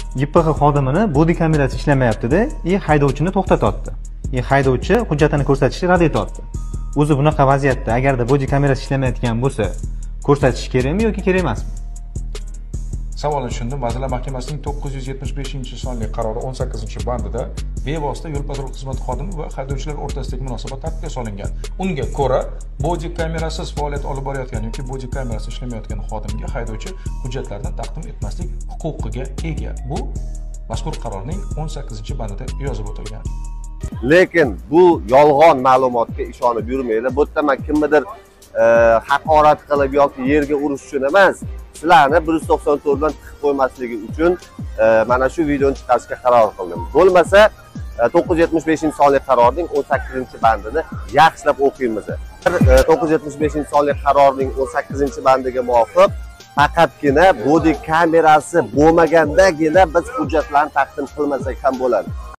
YPX xodimini bodi kamerasi ishlamayapti-da, haydovchini to'xtatdi. Haydovchi hujjatini ko'rsatishni rad etdi. O'zi bunaqa vaziyatda agarda bodi kamerasi ishlamayotgan bo'lsa, ko'rsatish kerakmi yoki kerak emasmi? Savolni tushundim. Vazirlar Mahkamasining 975-sonli qarori 18-bandida bevosita yo'l-patrul xizmati xodimi va haydovchilar o'rtasidagi munosabat tartibga solingan. Unga ko'ra, bodi kamerasiz faoliyat olib borayotgan yoki bodi kamerasi ishlamayotgan xodimga haydovchi hujjatlarni taqdim etmaslik huquqiga ega. Bu mazkur qarorning 18-bandida yozib o'tilgan. Lekin bu yolg'on ma'lumotga ishonib yurmanglar. Bu yerda men kimnidir haqorat qilib yoki yerga urish uchun emas, sizlarni 194 dan tiqib qo'ymasligi uchun mana shu videoni chiqarishga qaror qildim. Bo'lmasa 975-sonli qarorning 18-bandini yaxshilab o'qiymiz. 975-sonli qarorning 18-bandiga muvofiq faqatgina bodi kamerasi bo'lmagandagina biz hujjatlarni taqdim qilmasak ham bo'ladi.